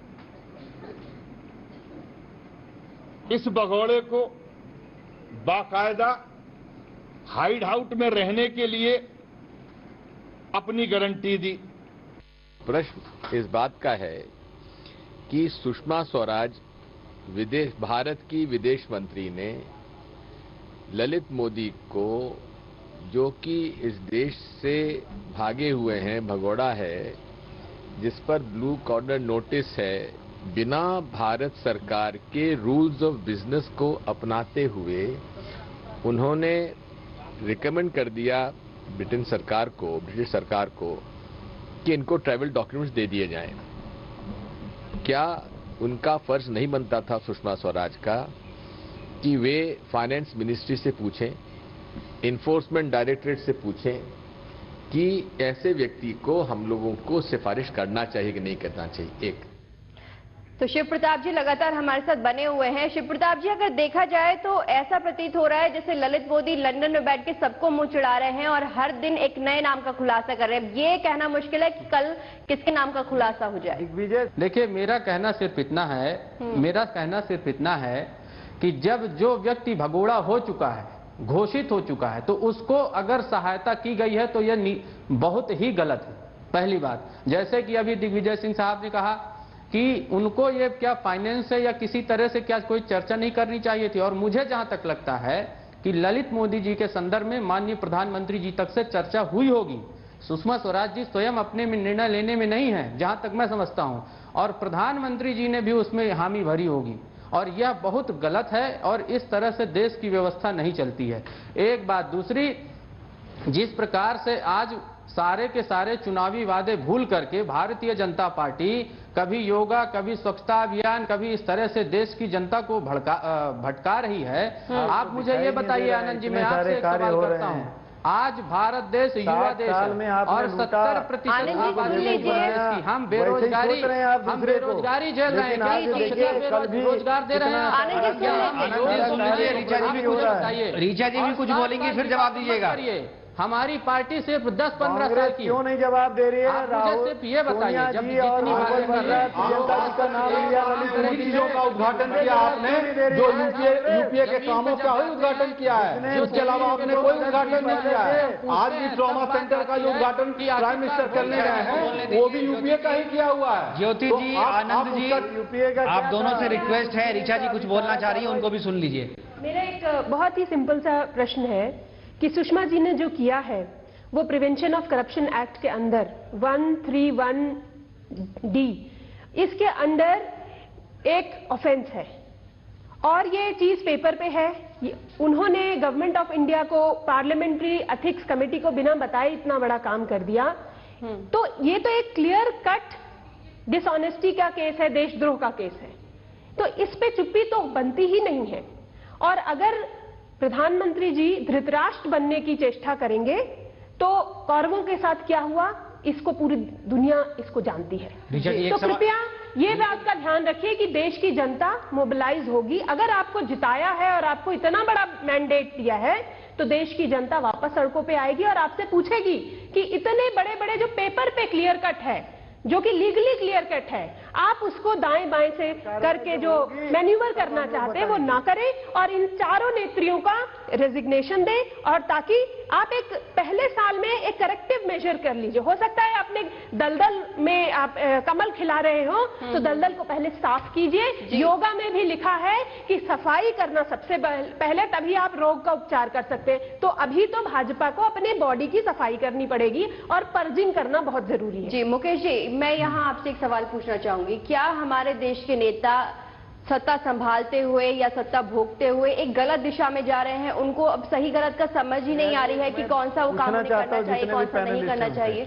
इस भगोड़े को बाकायदा हाइड आउट में रहने के लिए अपनी गारंटी दी। प्रश्न इस बात का है कि सुषमा स्वराज विदेश भारत की विदेश मंत्री ने ललित मोदी को, जो कि इस देश से भागे हुए हैं, भगोड़ा है, जिस पर ब्लू कॉर्नर नोटिस है, बिना भारत सरकार के रूल्स ऑफ बिजनेस को अपनाते हुए उन्होंने रिकमेंड कर दिया ब्रिटेन सरकार को, ब्रिटिश सरकार को, कि इनको ट्रैवल डॉक्यूमेंट्स दे दिए जाएं। क्या उनका फर्ज नहीं बनता था सुषमा स्वराज का कि वे फाइनेंस मिनिस्ट्री से पूछें, इन्फोर्समेंट डायरेक्टरेट से पूछें कि ऐसे व्यक्ति को हम लोगों को सिफारिश करना चाहिए कि नहीं करना चाहिए। एक तो शिव प्रताप जी लगातार हमारे साथ बने हुए हैं। शिव प्रताप जी, अगर देखा जाए तो ऐसा प्रतीत हो रहा है जैसे ललित मोदी लंदन में बैठ के सबको मुंह चिढ़ा रहे हैं और हर दिन एक नए नाम का खुलासा कर रहे हैं। ये कहना मुश्किल है कि कल किसके नाम का खुलासा हो जाए। देखिए, मेरा कहना सिर्फ इतना है मेरा कहना सिर्फ इतना है कि जब जो व्यक्ति भगोड़ा हो चुका है घोषित हो चुका है, तो उसको अगर सहायता की गई है तो यह बहुत ही गलत है। पहली बात, जैसे कि अभी दिग्विजय सिंह साहब ने कहा कि उनको ये क्या फाइनेंस से या किसी तरह से क्या कोई चर्चा नहीं करनी चाहिए थी, और मुझे जहां तक लगता है कि ललित मोदी जी के संदर्भ में माननीय प्रधानमंत्री जी तक से चर्चा हुई होगी। सुषमा स्वराज जी स्वयं अपने में निर्णय लेने में नहीं है, जहां तक मैं समझता हूं, और प्रधानमंत्री जी ने भी उसमें हामी भरी होगी, और यह बहुत गलत है और इस तरह से देश की व्यवस्था नहीं चलती है। एक बात। दूसरी, जिस प्रकार से आज सारे के सारे चुनावी वादे भूल करके भारतीय जनता पार्टी कभी योगा, कभी स्वच्छता अभियान, कभी इस तरह से देश की जनता को भड़का भटका रही है। आप मुझे ये बताइए आनंद जी, मैं आपसे एक सवाल करता हूँ, आज भारत देश युवा देश है और सत्तर प्रतिशत हम बेरोजगारी हम बेरोजगारी झेल रहे हैं, रोजगार दे रहे हैं। रीचा जी भी कुछ बोलेंगी, फिर जवाब दीजिएगा। हमारी पार्टी सिर्फ दस पंद्रह साल की क्यों नहीं जवाब दे रही है? आप मुझे सिर्फ ये बताइए, जब जितनी चीजों का उद्घाटन किया आपने, जो यूपीए यूपीए के कामों का ही उद्घाटन किया है, उसके अलावा आपने कोई उद्घाटन नहीं किया है। आज भी ट्रॉमा सेंटर का जो उद्घाटन प्राइम मिनिस्टर करने गए हैं वो भी यूपीए का ही किया हुआ है। ज्योति जी, आनंद जी, यूपीए का आप दोनों से रिक्वेस्ट है, ऋचा जी कुछ बोलना चाह रही है, उनको भी सुन लीजिए। मेरा एक बहुत ही सिंपल सा प्रश्न है कि सुषमा जी ने जो किया है वो प्रिवेंशन ऑफ करप्शन एक्ट के अंदर वन थ्री वन डी, इसके अंडर एक ऑफेंस है और ये चीज पेपर पे है। उन्होंने गवर्नमेंट ऑफ इंडिया को पार्लियामेंट्री एथिक्स कमेटी को बिना बताए इतना बड़ा काम कर दिया, तो ये तो एक क्लियर कट डिसऑनेस्टी का केस है, देशद्रोह का केस है। तो इस पे चुप्पी तो बनती ही नहीं है। और अगर प्रधानमंत्री जी धृतराष्ट्र बनने की चेष्टा करेंगे तो कौरवों के साथ क्या हुआ इसको पूरी दुनिया इसको जानती है। तो कृपया ये बात का ध्यान रखिए कि देश की जनता मोबिलाइज होगी। अगर आपको जिताया है और आपको इतना बड़ा मैंडेट दिया है तो देश की जनता वापस सड़कों पे आएगी और आपसे पूछेगी कि इतने बड़े बड़े जो पेपर पे क्लियर कट है, जो कि लीगली क्लियर कट है, आप उसको दाएं बाएं से करके जो मैन्यूवर करना चाहते हैं वो ना करें और इन चारों नेत्रियों का रेजिग्नेशन दें, और ताकि आप एक पहले साल में एक करेक्टिव मेजर कर लीजिए। हो सकता है अपने दलदल में आप ए, कमल खिला रहे हो तो दलदल को पहले साफ कीजिए। योगा में भी लिखा है कि सफाई करना सबसे पहले, तभी आप रोग का उपचार कर सकते हैं। तो अभी तो भाजपा को अपने बॉडी की सफाई करनी पड़ेगी और पर्जिंग करना बहुत जरूरी है। जी मुकेश जी, मैं यहाँ आपसे एक सवाल पूछना चाहूंगी, क्या हमारे देश के नेता सत्ता संभालते हुए या सत्ता भोगते हुए एक गलत दिशा में जा रहे हैं? उनको अब सही गलत का समझ ही नहीं आ रही है कि कौन सा वो काम करना चाहिए, कौन सा नहीं करना चाहिए?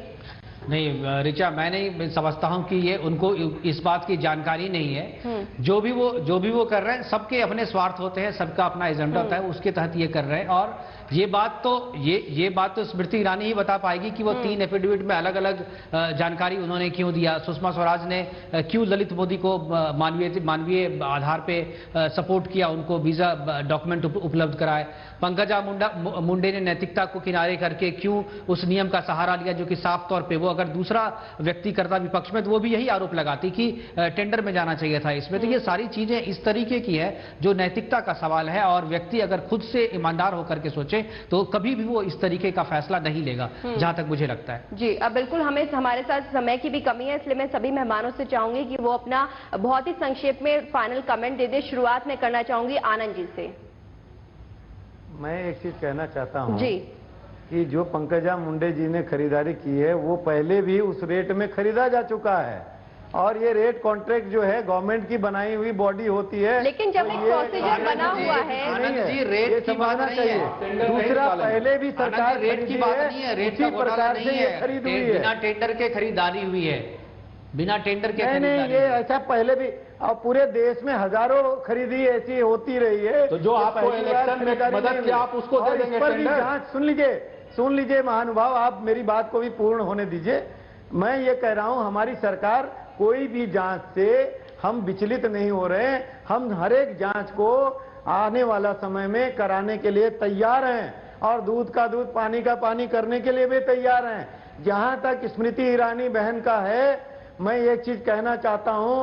नहीं ऋचा, मैं नहीं समझता हूं कि ये उनको इस बात की जानकारी नहीं है। जो भी वो जो भी वो कर रहे हैं, सबके अपने स्वार्थ होते हैं, सबका अपना एजेंडा होता है, उसके तहत ये कर रहे हैं। और ये बात तो ये ये बात तो स्मृति ईरानी ही बता पाएगी कि वो तीन एफिडेविट में अलग अलग जानकारी उन्होंने क्यों दिया। सुषमा स्वराज ने क्यों ललित मोदी को मानवीय मानवीय आधार पे सपोर्ट किया, उनको वीजा डॉक्यूमेंट उपलब्ध कराए। पंकजा मुंडा मुंडे ने नैतिकता को किनारे करके क्यों उस नियम का सहारा लिया जो कि साफ तौर पे वो अगर दूसरा व्यक्ति करता विपक्ष में तो वो भी यही आरोप लगाती कि टेंडर में जाना चाहिए था इसमें। तो ये सारी चीजें इस तरीके की है जो नैतिकता का सवाल है, और व्यक्ति अगर खुद से ईमानदार होकर के सोचे तो कभी भी वो इस तरीके का फैसला नहीं लेगा, जहां तक मुझे लगता है। जी अब बिल्कुल हमें हमारे साथ समय की भी कमी है, इसलिए मैं सभी मेहमानों से चाहूंगी कि वो अपना बहुत ही संक्षेप में फाइनल कमेंट दे दे। शुरुआत में करना चाहूंगी आनंद जी से। मैं एक चीज कहना चाहता हूं जी कि जो पंकजा मुंडे जी ने खरीदारी की है वो पहले भी उस रेट में खरीदा जा चुका है, और ये रेट कॉन्ट्रैक्ट जो है गवर्नमेंट की बनाई हुई बॉडी होती है। लेकिन जब एक प्रोसीजर बना हुआ है, आनंद जी रेट की बात नहीं है। दूसरा, पहले भी सरकार रेट की बात नहीं है, रेट का घोटाला नहीं है, खरीद हुई है, बिना टेंडर के खरीदारी हुई है, बिना टेंडर के नहीं नहीं ये ऐसा पहले भी, और पूरे देश में हजारों खरीदी ऐसी होती रही है। तो जो आपको इलेक्शन में मदद किया आप उसको दे देंगे टेंडर? जांच सुन लीजिए सुन लीजिए महानुभाव, आप मेरी बात को भी पूर्ण होने दीजिए। मैं ये कह रहा हूं हमारी सरकार कोई भी जांच से हम विचलित नहीं हो रहे हैं। हम हर एक जांच को आने वाला समय में कराने के लिए तैयार हैं, और दूध का दूध पानी का पानी करने के लिए भी तैयार हैं। जहां तक स्मृति ईरानी बहन का है, मैं एक चीज कहना चाहता हूं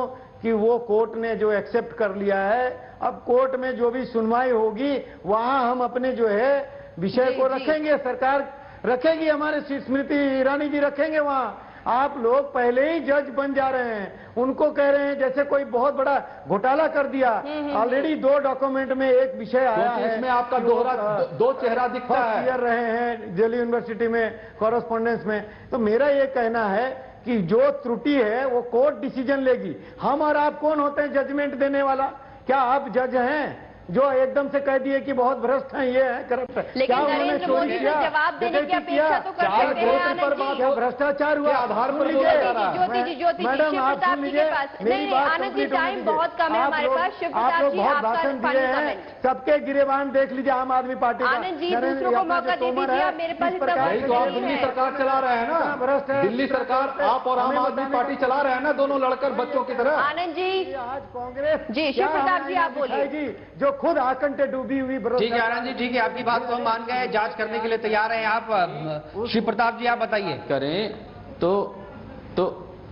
कि वो कोर्ट ने जो एक्सेप्ट कर लिया है, अब कोर्ट में जो भी सुनवाई होगी वहां हम अपने जो है विषय को रखेंगे, सरकार रखेगी, हमारे स्मृति ईरानी जी रखेंगे वहां। आप लोग पहले ही जज बन जा रहे हैं, उनको कह रहे हैं जैसे कोई बहुत बड़ा घोटाला कर दिया। ऑलरेडी दो डॉक्यूमेंट में एक विषय आया है, इसमें आपका दोहरा दो चेहरा दिखता है। फर्स्ट ईयर रहे हैं दिल्ली यूनिवर्सिटी में कॉरेस्पॉन्डेंस में, तो मेरा ये कहना है कि जो त्रुटि है वो कोर्ट डिसीजन लेगी। हम और आप कौन होते हैं जजमेंट देने वाला? क्या आप जज हैं जो एकदम से कह दिए कि बहुत भ्रष्ट हैं, ये है करप्ट है? लेकिन नरेंद्र मोदी से जवाब देने की अपेक्षा तो कर सकते हैं आनंद जी। क्या भ्रष्टाचार हुआ आधार पर? ज्योति जी, ज्योति जी, शिव प्रताप जी के पास नहीं नहीं आनंद जी, टाइम बहुत कम है हमारे पास। शिव प्रताप जी, आपका फाइनल कमेंट। सबके गिरेबान देख लीजिए आम आदमी पार्टी का। आनंद जी, दूसरों को मौका दे दीजिए, आप मेरे पास इतना वक्त दिल्ली सरकार चला रहे हैं ना, भ्रष्ट है दिल्ली सरकार, आप और आम आदमी पार्टी चला रहे हैं ना, दोनों लड़कर बच्चों की तरह। आनंद जी, आज कांग्रेस जी शिव प्रताप जी आप बोलिए। जो खुद आकंठे डूबी हुई। ठीक है आनंद जी, ठीक है, आपकी बात को हम मान गए, जांच करने के लिए तैयार हैं आप। शिव प्रताप जी आप बताइए। करें तो तो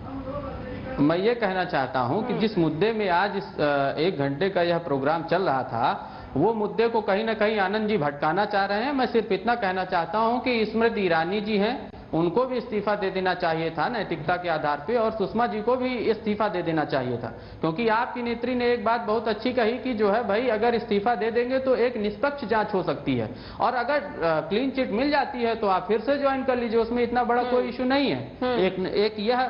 मैं ये कहना चाहता हूं कि जिस मुद्दे में आज इस एक घंटे का यह प्रोग्राम चल रहा था, वो मुद्दे को कहीं ना कहीं आनंद जी भटकाना चाह रहे हैं। मैं सिर्फ इतना कहना चाहता हूं कि स्मृति ईरानी जी हैं, उनको भी इस्तीफा दे देना चाहिए था नैतिकता के आधार पे, और सुषमा जी को भी इस्तीफा दे देना चाहिए था। क्योंकि आपकी नेत्री ने एक बात बहुत अच्छी कही कि जो है भाई, अगर इस्तीफा दे देंगे तो एक निष्पक्ष जांच हो सकती है, और अगर क्लीन चिट मिल जाती है तो आप फिर से ज्वाइन कर लीजिए, उसमें इतना बड़ा कोई इशू नहीं है। एक एक यह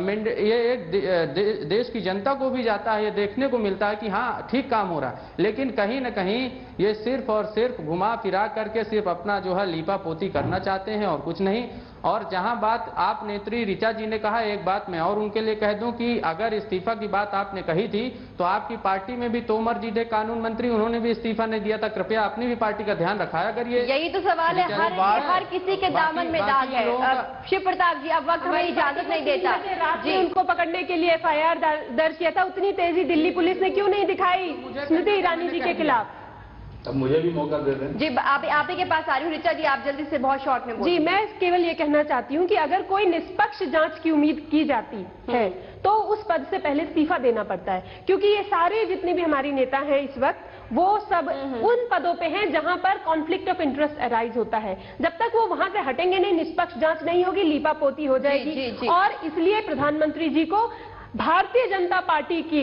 ये एक दे, दे, देश की जनता को भी जाता है, ये देखने को मिलता है कि हाँ ठीक काम हो रहा है, लेकिन कहीं ना कहीं ये सिर्फ और सिर्फ घुमा फिरा करके सिर्फ अपना जो है लीपा पोती करना चाहते हैं और कुछ नहीं। और जहां बात आप नेत्री ऋचा जी ने कहा, एक बात मैं और उनके लिए कह दूं कि अगर इस्तीफा की बात आपने कही थी तो आपकी पार्टी में भी तोमर जी थे कानून मंत्री, उन्होंने भी इस्तीफा नहीं दिया था। कृपया अपनी भी पार्टी का ध्यान रखा है। अगर ये यही तो सवाल है, हर हर किसी के दामन में दाग है। शिव प्रताप जी, अब वक्त हमें इजाजत नहीं देता जी। उनको पकड़ने के लिए एफ आई आर दर्ज किया था, उतनी तेजी दिल्ली पुलिस ने क्यों नहीं दिखाई स्मृति ईरानी जी के खिलाफ? अब मुझे भी मौका दे दें। जी आप आप ही के पास आ रही हूँ। ऋचा जी आप जल्दी से बहुत शॉर्ट में बोलिए। जी मैं केवल ये कहना चाहती हूँ कि अगर कोई निष्पक्ष जांच की उम्मीद की जाती है तो उस पद से पहले इस्तीफा देना पड़ता है, क्योंकि ये सारे जितने भी हमारी नेता हैं इस वक्त वो सब उन पदों पे हैं जहां पर कॉन्फ्लिक्ट ऑफ इंटरेस्ट अराइज होता है। जब तक वो वहां से हटेंगे नहीं, निष्पक्ष जांच नहीं होगी, लीपापोती हो जाएगी। जी, जी, जी। और इसलिए प्रधानमंत्री जी को भारतीय जनता पार्टी की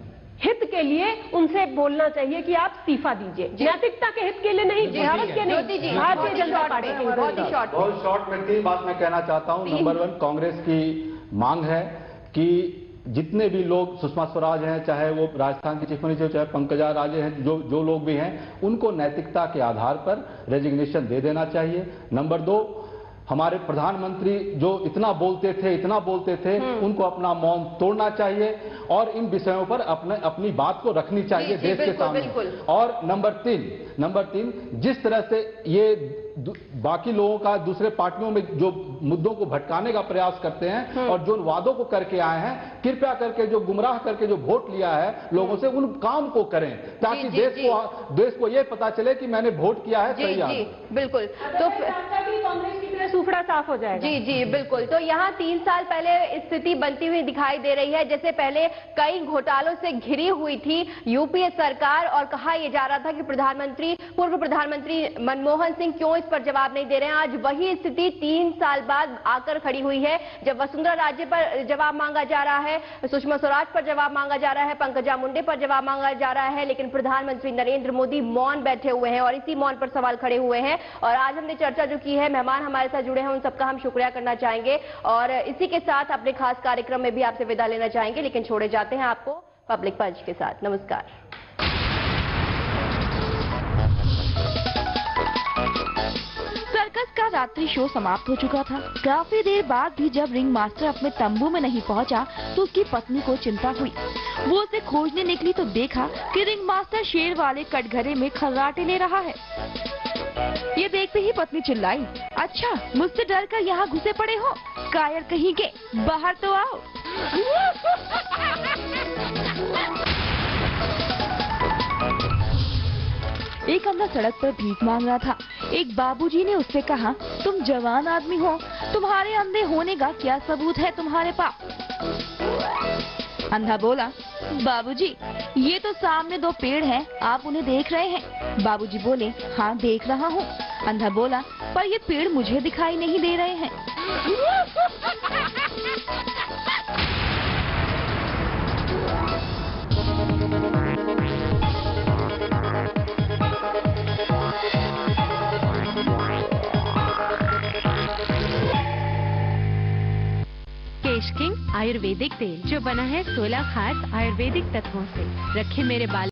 हित के लिए उनसे बोलना चाहिए कि आप इस्तीफा दीजिए, नैतिकता के हित के लिए नहीं, भारत के नहीं, भारतीय जनता पार्टी के हित। बहुत ही शॉर्ट बहुत शॉर्ट में तीन बात मैं कहना चाहता हूं। नंबर वन, कांग्रेस की मांग है कि जितने भी लोग, सुषमा स्वराज हैं, चाहे वो राजस्थान की चीफ मिनिस्टर, चाहे पंकजा राजे हैं, जो जो लोग भी हैं, उनको नैतिकता के आधार पर रेजिग्नेशन दे देना चाहिए। नंबर दो, हमारे प्रधानमंत्री जो इतना बोलते थे इतना बोलते थे उनको अपना मौन तोड़ना चाहिए और इन विषयों पर अपने अपनी बात को रखनी चाहिए देश के सामने। और नंबर तीन नंबर तीन जिस तरह से ये बाकी लोगों का दूसरे पार्टियों में जो मुद्दों को भटकाने का प्रयास करते हैं और जो वादों को करके आए हैं, कृपया करके जो गुमराह करके जो वोट लिया है लोगों से, उन काम को करें ताकि जी, देश जी, को देश को ये पता चले कि मैंने वोट किया है सही है। बिल्कुल, तो कांग्रेस की तरह सूफड़ा साफ हो जाएगा। जी जी बिल्कुल। तो यहाँ तीन साल पहले स्थिति बनती हुई दिखाई दे रही है, जैसे पहले कई घोटालों से घिरी हुई थी यूपीए सरकार और कहा यह जा रहा था कि प्रधानमंत्री पूर्व प्रधानमंत्री मनमोहन सिंह क्यों इस पर जवाब नहीं दे रहे हैं। आज वही स्थिति तीन साल बाद आकर खड़ी हुई है, जब वसुंधरा राजे पर जवाब मांगा जा रहा है, सुषमा स्वराज पर जवाब मांगा जा रहा है, पंकजा मुंडे पर जवाब मांगा जा रहा है, लेकिन प्रधानमंत्री नरेंद्र मोदी मौन बैठे हुए हैं और इसी मौन पर सवाल खड़े हुए हैं। और आज हमने चर्चा जो की है, मेहमान हमारे साथ जुड़े हैं, उन सबका हम शुक्रिया करना चाहेंगे और इसी के साथ अपने खास कार्यक्रम में भी आपसे विदा लेना चाहेंगे, लेकिन छोड़े जाते हैं आपको पब्लिक पंच के साथ। नमस्कार। सर्कस का रात्रि शो समाप्त हो चुका था। काफी देर बाद भी जब रिंग मास्टर अपने तंबू में नहीं पहुंचा तो उसकी पत्नी को चिंता हुई। वो उसे खोजने निकली तो देखा कि रिंग मास्टर शेर वाले कटघरे में खर्राटे ले रहा है। ये देखते ही पत्नी चिल्लाई, अच्छा मुझसे डर कर यहाँ घुसे पड़े हो, कायर कहीं के, बाहर तो आओ। एक अंधा सड़क पर भीख मांग रहा था। एक बाबूजी ने उससे कहा, तुम जवान आदमी हो, तुम्हारे अंधे होने का क्या सबूत है तुम्हारे पास? अंधा बोला, बाबूजी, ये तो सामने दो पेड़ हैं, आप उन्हें देख रहे हैं? बाबूजी बोले, हाँ देख रहा हूँ। अंधा बोला, पर ये पेड़ मुझे दिखाई नहीं दे रहे हैं। केश किंग आयुर्वेदिक तेल जो बना है सोलह खास आयुर्वेदिक तत्वों से, रखे मेरे बाल